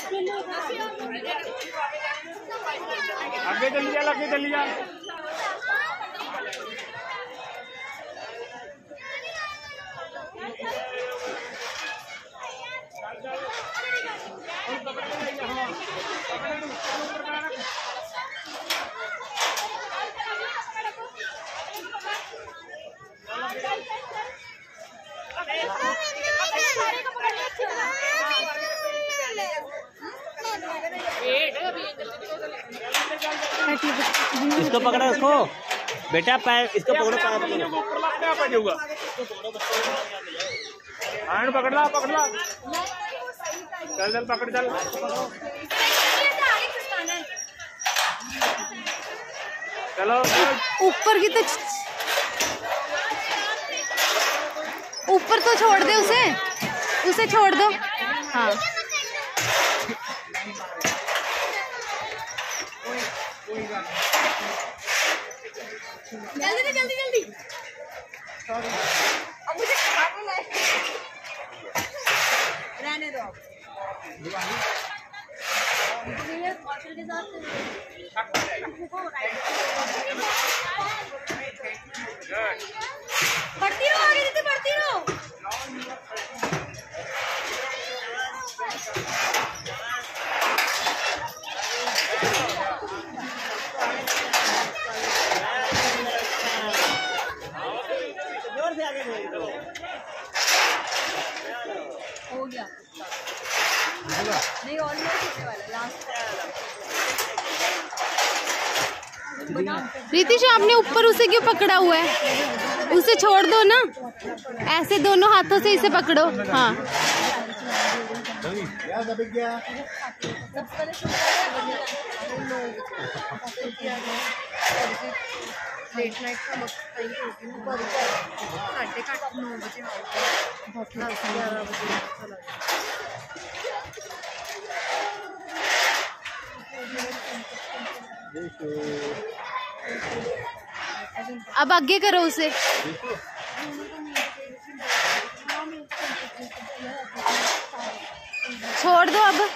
आगे चली जा, आगे चली जा। इसको पकड़ो, इसको बेटा, पैर इसको पकड़ो, पैर पकड़ो, पकड़ ला, पकड़ ला, चल चल पकड़, चल चलो। ऊपर की तो ऊपर तो छोड़ दे उसे, उसे छोड़ दो। हाँ जल्दी जल्दी जल्दी। अब मुझे रहने दो। बढ़ती रहो आगे, दीदी बढ़ती रहो। हो गया नहीं, ऑलमोस्ट होने वाला लास्ट। रितिश, आपने ऊपर उसे क्यों पकड़ा हुआ है? उसे छोड़ दो ना, ऐसे दोनों हाथों से इसे पकड़ो। हाँ लेट नाइट का वक्त टाइम होती है, 9:30 बजे 11 बजे। अब आगे करो उसे। छोड़ दो अब।